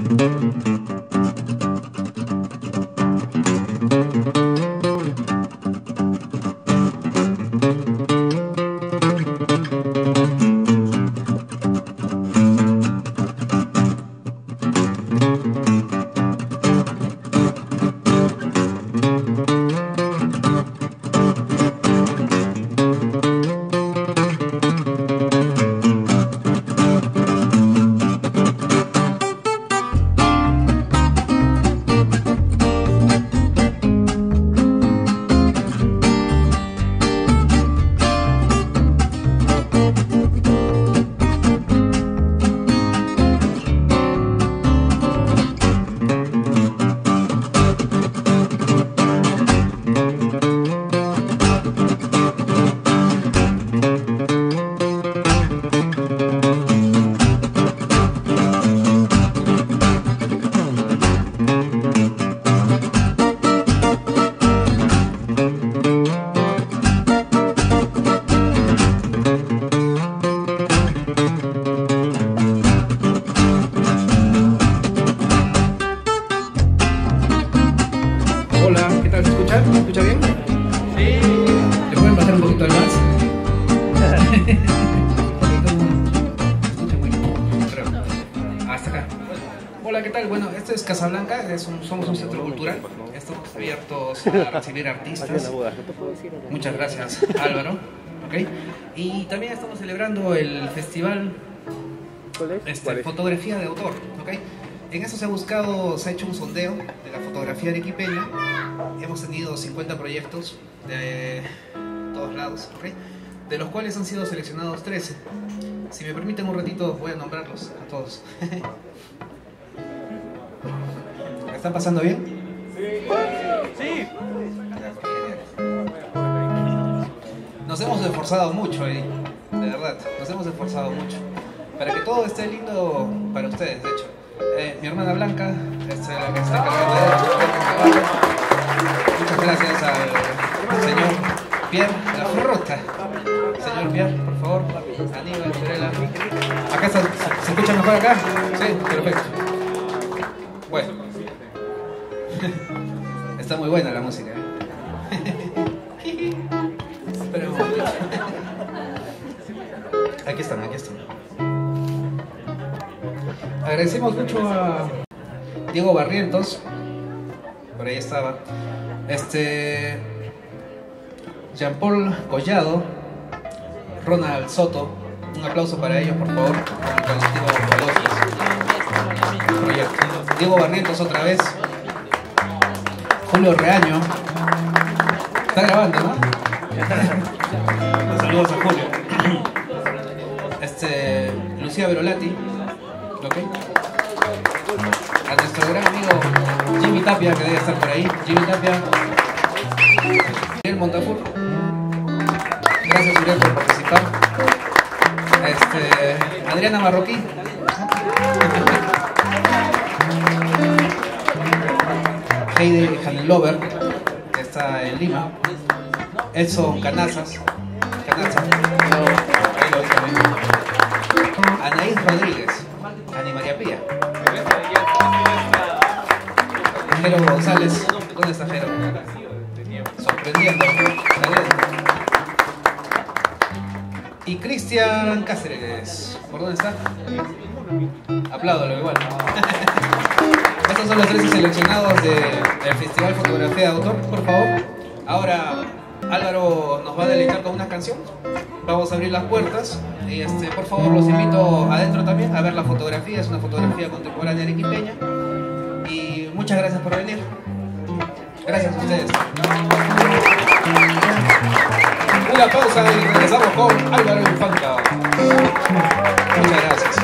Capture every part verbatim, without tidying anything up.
Casablanca, es un, somos un centro cultural, estamos abiertos a recibir artistas. Muchas gracias, Álvaro. ¿Okay? Y también estamos celebrando el festival este, Fotografía de Autor. ¿Okay? En eso se ha buscado, se ha hecho un sondeo de la fotografía arequipeña. Hemos tenido cincuenta proyectos de todos lados, ¿okay? De los cuales han sido seleccionados trece. Si me permiten un ratito voy a nombrarlos a todos. ¿Están pasando bien? Sí. Sí. Nos hemos esforzado mucho ahí, de verdad, nos hemos esforzado mucho para que todo esté lindo para ustedes, de hecho. Eh, mi hermana Blanca es la que está cargando de esto. Muchas gracias al señor Pierre de la Fruta. Señor Pierre, por favor. Aníbal, Perela. ¿Acá está, se, se escucha mejor acá? Sí, perfecto. Bueno. Está muy buena la música, ¿eh? Pero... Aquí están, aquí están. Agradecemos mucho a Diego Barrientos, por ahí estaba, este, Jean-Paul Collado, Ronald Soto, un aplauso para ellos, por favor, con el colectivo Proyecto. Diego Barrientos otra vez. Julio Reaño. Está grabando, ¿no? Saludos a Julio. Este, Lucía Verolati. ¿Ok? A nuestro gran amigo Jimmy Tapia, que debe estar por ahí. Jimmy Tapia. Miguel Montafur. Gracias, Uriel, por participar. Este, Adriana Marroquí. Heidi Hannelover, que está en Lima. Edson Canazas. Canazas. Ahí lo vi también. Anaís Rodríguez. Ani María Pía. Jero González. ¿Dónde está Jero? Sorprendiendo. Y Cristian Cáceres. ¿Por dónde está? Apláudalo igual. Estos son los trece seleccionados de, del Festival Fotografía de Autor, por favor. Ahora Álvaro nos va a deleitar con una canción. Vamos a abrir las puertas y este, por favor los invito adentro también a ver la fotografía. Es una fotografía contemporánea arequipeña. Y muchas gracias por venir. Gracias a ustedes. Una pausa y regresamos con Álvaro Infanta. Muchas gracias.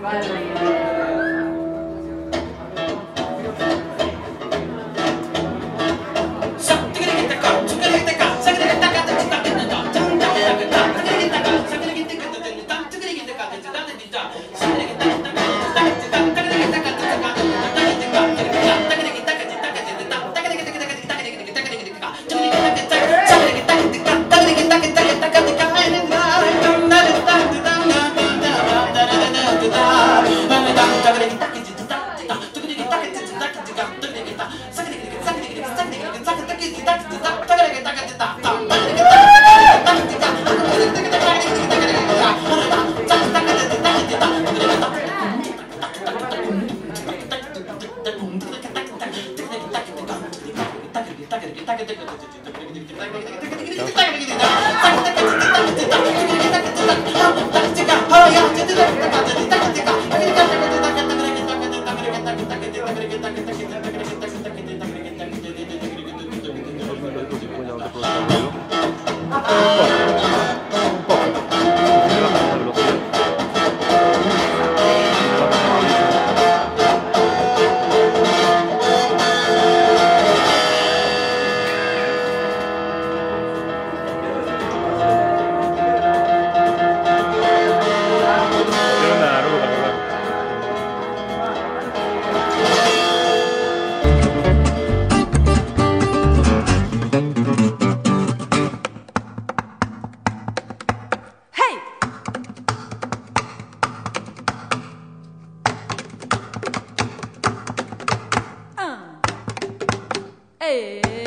Hey!